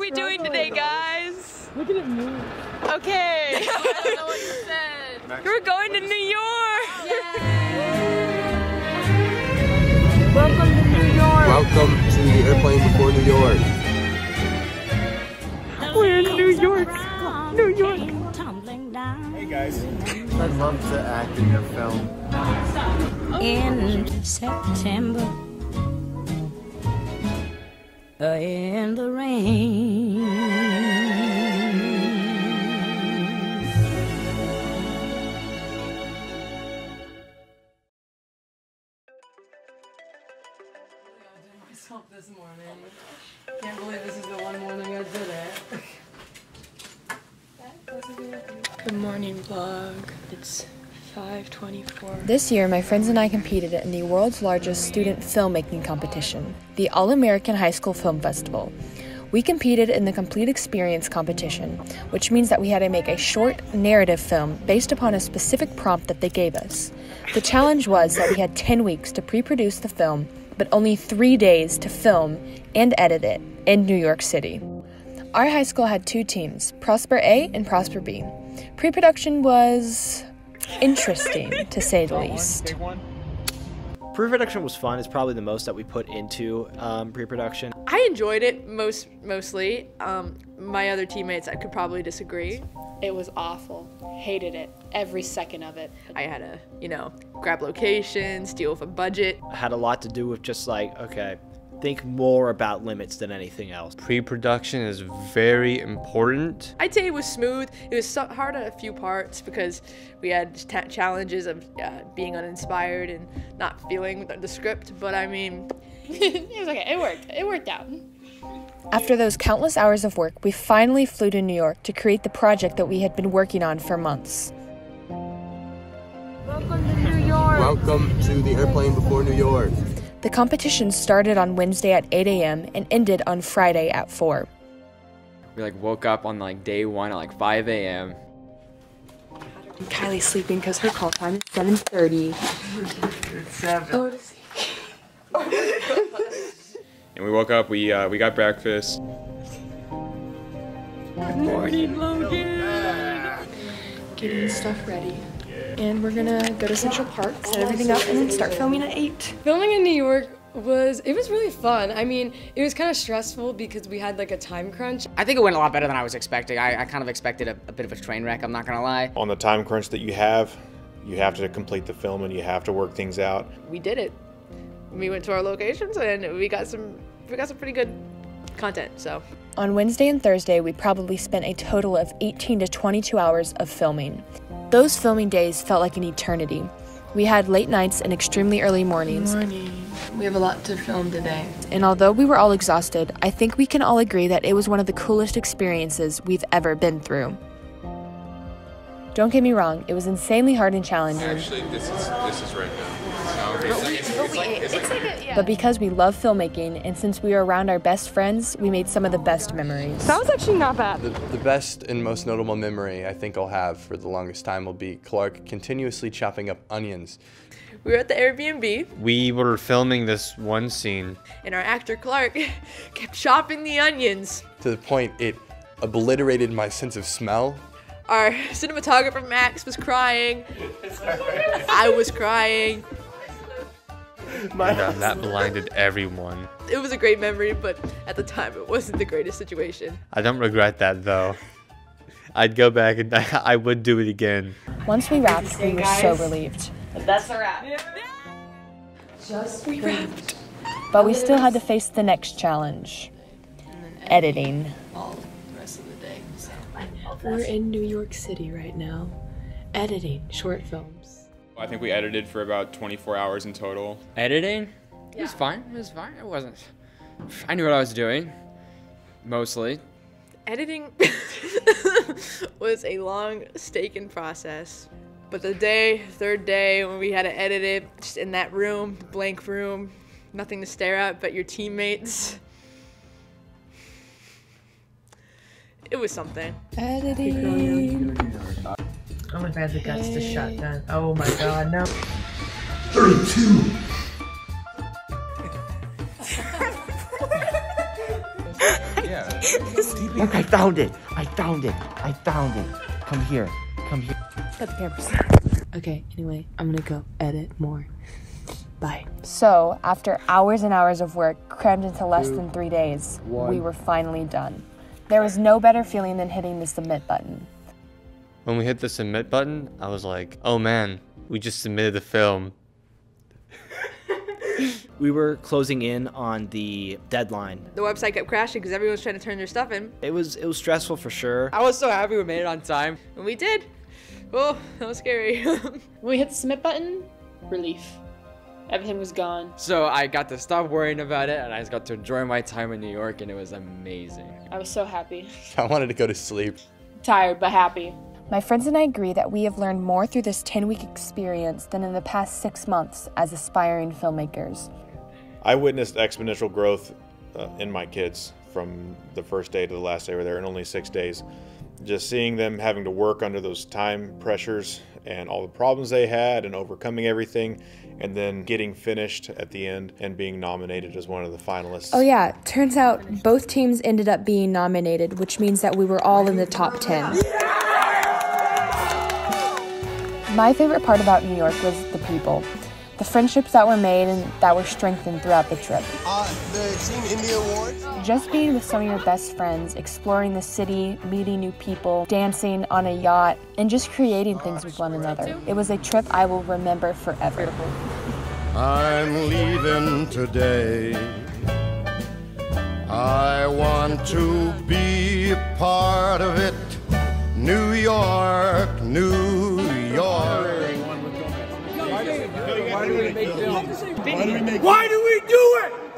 we doing today, guys? Look at it move. Okay. I don't know what you said. We're going to New York. Welcome to New York. Welcome to the airplane before New York. We're in New York. New York. Hey guys. I'd love to act in your film. In September, in the rain. Up this morning. Can't believe this is the one morning I did it. Good morning, vlog. It's 5:24. This year, my friends and I competed in the world's largest student filmmaking competition, the All-American High School Film Festival. We competed in the Complete Experience competition, which means that we had to make a short narrative film based upon a specific prompt that they gave us. The challenge was that we had 10 weeks to pre-produce the film, but only 3 days to film and edit it in New York City. Our high school had 2 teams, Prosper A and Prosper B. Pre-production was interesting, to say the least. Pre-production was fun. It's probably the most that we put into pre-production. I enjoyed it mostly. My other teammates, I could probably disagree. It was awful. Hated it. Every second of it. I had to, grab locations, deal with a budget. It had a lot to do with just like, okay, think more about limits than anything else. Pre-production is very important. I'd say it was smooth. It was hard at a few parts because we had challenges of being uninspired and not feeling the script, but I mean... It was okay. It worked. It worked out. After those countless hours of work, we finally flew to New York to create the project that we had been working on for months. Welcome to New York. Welcome to the airplane before New York. The competition started on Wednesday at 8 a.m. and ended on Friday at 4. We woke up on day 1 at 5 a.m. Kylie's sleeping because her call time is 7:30. It's 7. And we woke up, we got breakfast. Good morning, Logan. Getting stuff ready. And we're gonna go to Central Park, set everything up, and then start filming at 8. Filming in New York was really fun. I mean, it was kind of stressful because we had a time crunch. I think it went a lot better than I was expecting. I kind of expected a bit of a train wreck, I'm not gonna lie. On the time crunch that you have to complete the film and you have to work things out. We did it. We went to our locations and we got some pretty good content, so. On Wednesday and Thursday, we probably spent a total of 18 to 22 hours of filming. Those filming days felt like an eternity. We had late nights and extremely early mornings. We have a lot to film today. And although we were all exhausted, I think we can all agree that it was one of the coolest experiences we've ever been through. Don't get me wrong, it was insanely hard and challenging. Actually, this is right now. But because we love filmmaking, and since we were around our best friends, we made some of the best memories. That was actually not bad. The best and most notable memory I think I'll have for the longest time will be Clark continuously chopping up onions. We were at the Airbnb. We were filming this one scene. And our actor Clark kept chopping the onions. To the point it obliterated my sense of smell. Our cinematographer Max was crying. I was crying. That blinded everyone. It was a great memory, but at the time it wasn't the greatest situation. I don't regret that though. I'd go back and I would do it again. Once we wrapped, we were so relieved. That's a wrap. We wrapped. But we still had to face the next challenge. Editing. All the rest of the day. So. We're in New York City right now, editing short films. I think we edited for about 24 hours in total. Editing? It was fine. It was fine. It wasn't. I knew what I was doing. Mostly. Editing was a long, staking process. But the third day, when we had to edit it, just in that room, blank room, nothing to stare at but your teammates. It was something. Editing. I don't know if I had the guts to shotgun. Oh my god, no. 32! Yeah. Steve Look, I found it. I found it. I found it. Come here. Come here. Got the cameras. Okay, anyway, I'm gonna go edit more. Bye. So, after hours and hours of work crammed into less than 3 days, we were finally done. There was no better feeling than hitting the submit button. When we hit the submit button, I was like, oh man, we just submitted the film. We were closing in on the deadline. The website kept crashing because everyone was trying to turn their stuff in. It was stressful for sure. I was so happy we made it on time. And we did. Oh, that was scary. When we hit the submit button, relief. Everything was gone. So I got to stop worrying about it, and I just got to enjoy my time in New York, and it was amazing. I was so happy. I wanted to go to sleep. Tired, but happy. My friends and I agree that we have learned more through this 10-week experience than in the past 6 months as aspiring filmmakers. I witnessed exponential growth in my kids from the first day to the last day we were there in only 6 days. Just seeing them having to work under those time pressures and all the problems they had and overcoming everything, and then getting finished at the end and being nominated as one of the finalists. Oh yeah, turns out both teams ended up being nominated, which means that we were all in the top 10. My favorite part about New York was the people. The friendships that were made and that were strengthened throughout the trip. The Team India Awards. Just being with some of your best friends, exploring the city, meeting new people, dancing on a yacht, and just creating things with one another. It was a trip I will remember forever. I'm leaving today. I want to be a part of it. New York, New York. Why do we do it?